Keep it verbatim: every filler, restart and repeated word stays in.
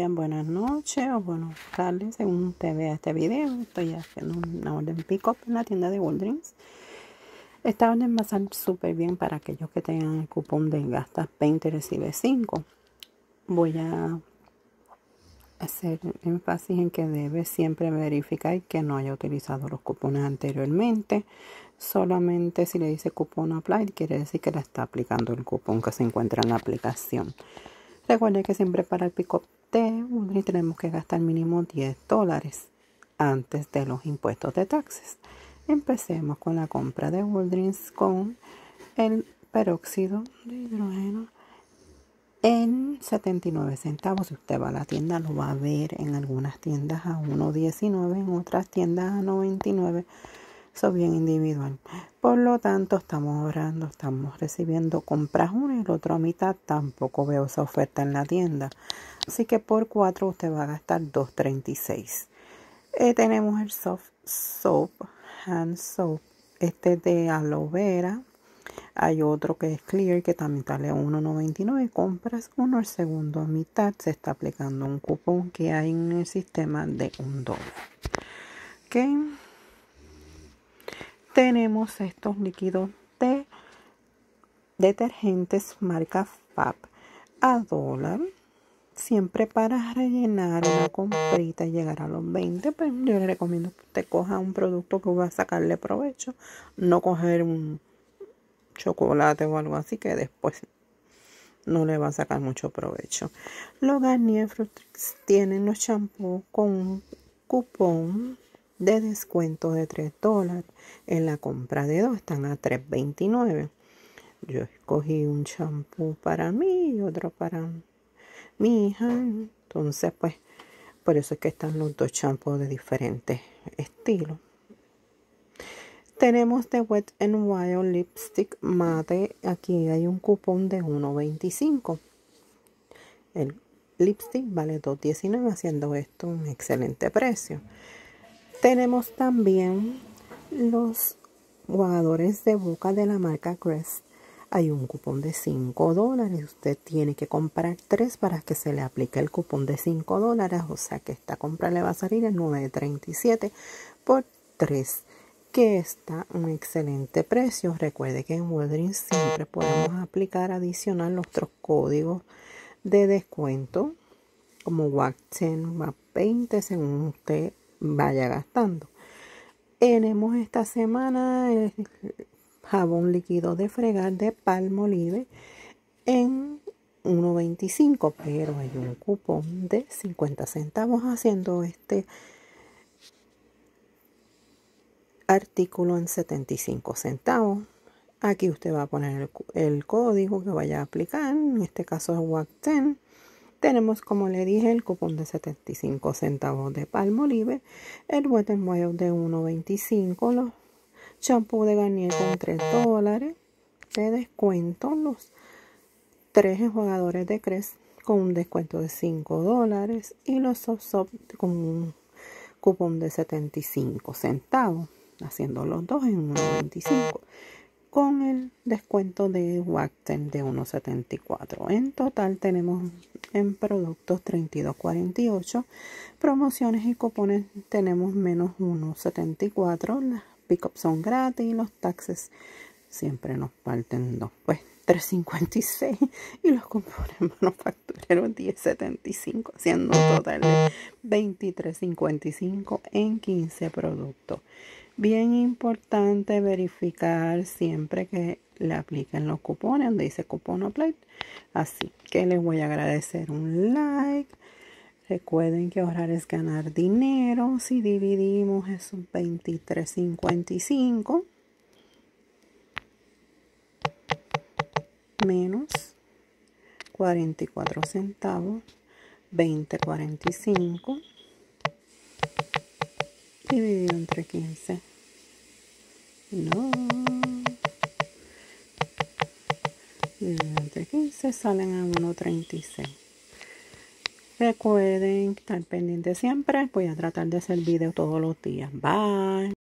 días, buenas noches o buenas tardes según usted vea este video. Estoy haciendo una orden pick-up en la tienda de Walgreens. Esta orden va a salir súper bien para aquellos que tengan el cupón de gastas veinte, recibe cinco. Voy a hacer énfasis en que debe siempre verificar que no haya utilizado los cupones anteriormente. Solamente si le dice cupón applied, quiere decir que le está aplicando el cupón que se encuentra en la aplicación. Recuerde que siempre para el pick-up de Walgreens tenemos que gastar mínimo diez dólares antes de los impuestos de taxes. Empecemos con la compra de Walgreens con el peróxido de hidrógeno en setenta y nueve centavos. Si usted va a la tienda lo va a ver en algunas tiendas a uno diecinueve, en otras tiendas a noventa y nueve. Eso es bien individual. Por lo tanto, estamos ahorrando, estamos recibiendo compras uno y el otro a mitad. Tampoco veo esa oferta en la tienda. Así que por cuatro usted va a gastar dos treinta y seis. Eh, tenemos el soft soap, hand soap. Este es de aloe vera. Hay otro que es clear que también sale a uno noventa y nueve. Compras uno, el segundo a mitad. Se está aplicando un cupón que hay en el sistema de un dólar. ¿Ok? Tenemos estos líquidos de detergentes marca Fab a dólar. Siempre para rellenar una comprita y llegar a los veinte, pues yo le recomiendo que usted coja un producto que va a sacarle provecho. No coger un chocolate o algo así que después no le va a sacar mucho provecho. Los Garnier Fructis tienen los champús con un cupón de descuento de tres dólares. En la compra de dos están a tres veintinueve. Yo escogí un champú para mí y otro para mi hija. Entonces, pues, por eso es que están los dos champús de diferentes estilos. Tenemos de Wet n Wild Lipstick Mate. Aquí hay un cupón de uno veinticinco. El lipstick vale dos diecinueve, haciendo esto un excelente precio. Tenemos también los jugadores de boca de la marca Crest. Hay un cupón de cinco dólares. Usted tiene que comprar tres para que se le aplique el cupón de cinco dólares. O sea que esta compra le va a salir en nueve treinta y siete por tres. Que está un excelente precio. Recuerde que en Walgreens siempre podemos aplicar adicional nuestros códigos de descuento. Como W A C diez, W A C veinte, según usted vaya gastando. Tenemos esta semana el jabón líquido de fregar de Palmolive en uno veinticinco, pero hay un cupón de cincuenta centavos haciendo este artículo en setenta y cinco centavos. Aquí usted va a poner el, el código que vaya a aplicar, en este caso es W A C diez. Tenemos, como le dije, el cupón de setenta y cinco centavos de Palmolive, el Wet n Wild de uno veinticinco, los champú de Garnier con tres dólares de descuento, los tres enjuagadores de Crest con un descuento de cinco dólares y los Soft Soap con un cupón de setenta y cinco centavos, haciendo los dos en uno veinticinco. Con el descuento de W A C diez de uno setenta y cuatro. En total tenemos en productos treinta y dos cuarenta y ocho. Promociones y cupones tenemos menos uno setenta y cuatro. Las pick-up son gratis. Los taxes siempre nos faltan dos. Pues tres cincuenta y seis. Y los cupones manufactureros diez setenta y cinco. Haciendo un total de veintitrés cincuenta y cinco en quince productos. Bien importante verificar siempre que le apliquen los cupones donde dice cupón applied. Así que les voy a agradecer un like. Recuerden que ahorrar es ganar dinero. Si dividimos esos veintitrés cincuenta y cinco menos cuarenta y cuatro centavos, veinte cuarenta y cinco dividido entre quince. No. Dividido entre quince salen a uno treinta y seis. Recuerden estar pendientes siempre. Voy a tratar de hacer video todos los días. Bye.